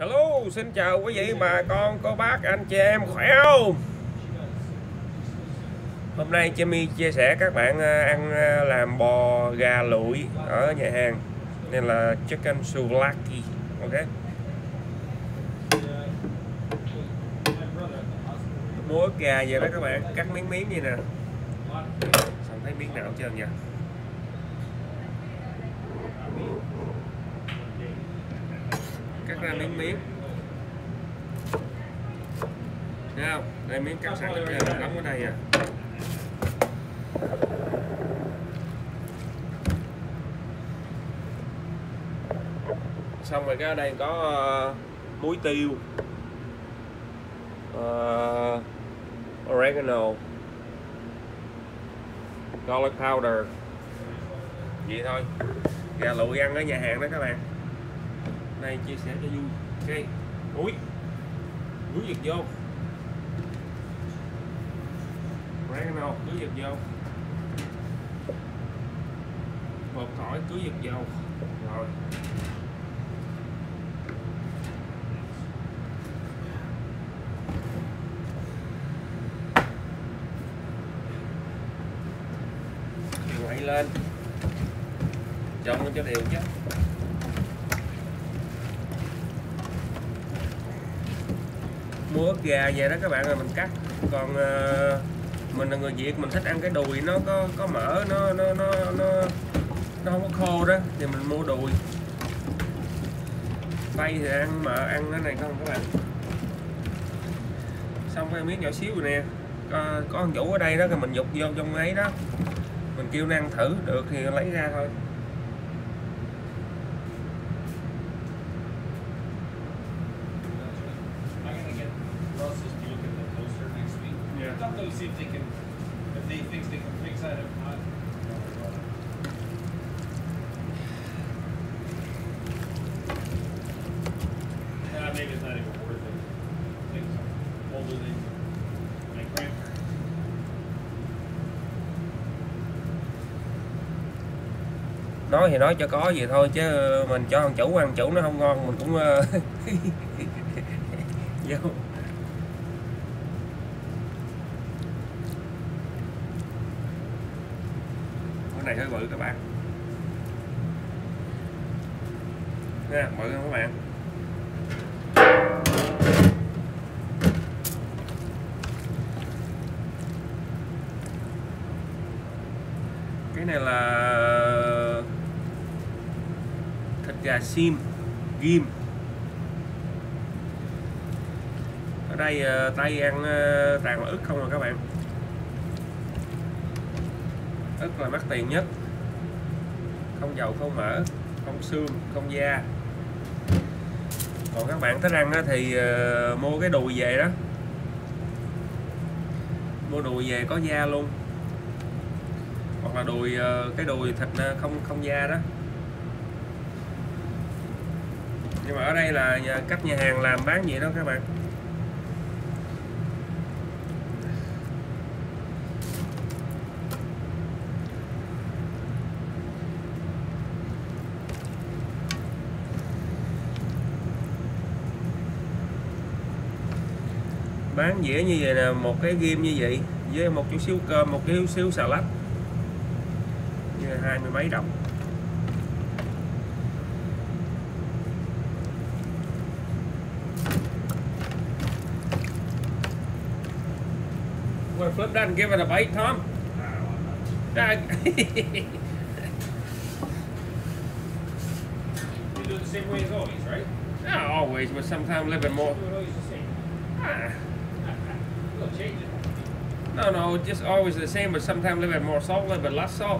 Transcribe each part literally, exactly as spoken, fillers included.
Hello, xin chào quý vị, bà con, cô bác, anh chị em khỏe không? Hôm nay Chemi chia sẻ các bạn ăn làm bò gà lụi ở nhà hàng, nên là chicken souvlaki, ok? Mua ức gà về đó các bạn, cắt miếng miếng như nè, không thấy miếng nào hết trơn nha. Cắt ra miếng miếng. Thấy không? Đây miếng cắt sẵn hết trơn, đóng ở đây à. Xong rồi cái ở đây có uh, muối tiêu, uh, oregano, garlic powder, vậy thôi. Gà lụi ăn ở nhà hàng đó các bạn. Đây chia sẻ cho vui. Ok, muối, muối giật vô, oregano, cứ giật vô, bột tỏi cứ giật vô, rồi. Quậy lên, trộn lên cho đều chứ. Mua ức gà về đó các bạn, rồi mình cắt. Còn uh, mình là người Việt, mình thích ăn cái đùi nó có có mỡ, nó nó nó nó nó không có khô đó, thì mình mua đùi. Tay thì ăn mỡ, ăn cái này không các bạn. Xong cái miếng nhỏ xíu rồi nè, có, có con Vũ ở đây đó, thì mình dục vô trong ấy đó, mình kêu nó ăn thử được thì lấy ra thôi. See if they can, if they think they can fix that, if not. Yeah, maybe it's not even worth it. Things older than my grandparents. Nói thì nói cho có gì thôi, chứ mình cho thằng chủ ăn chủ nó không ngon mình cũng vô. Cái này hơi bự các bạn nha, bự không các bạn. Cái này là thịt gà sim ghim. Ở đây Tây ăn toàn là ức không rồi các bạn. Ức là mắc tiền nhất, không dầu, không mỡ, không xương, không da. Còn các bạn thích ăn thì uh, mua cái đùi về đó, mua đùi về có da luôn, hoặc là đùi uh, cái đùi thịt không không da đó. Nhưng mà ở đây là nhà, cách nhà hàng làm bán vậy đó các bạn. Bán dĩa như vậy nè, một cái ghim như vậy với một chút xíu cơm, một chút xíu xà lách, như hai mươi mấy đồng. Well, flip that and give it a bite, Tom. You do it the same way as always, right? Not always, but sometimes a little bit more. Do it always the same. Ah. You'll change it. No, no, just always the same, but sometimes a little bit more salt, a little bit less salt.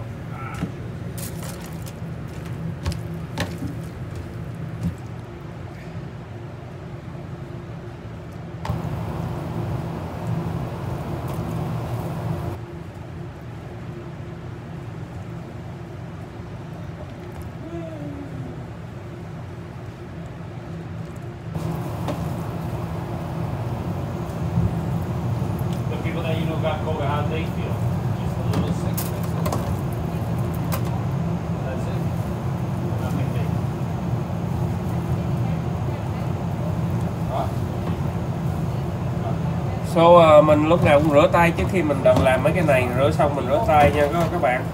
The people that you know got COVID, how they feel? Just a little sick. That's it. Nothing big. So uh, mình lúc nào cũng rửa tay trước khi mình đừng làm mấy cái này, rửa xong mình rửa tay nha các các bạn.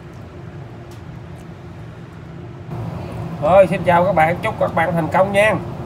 Thôi xin chào các bạn, chúc các bạn thành công nha.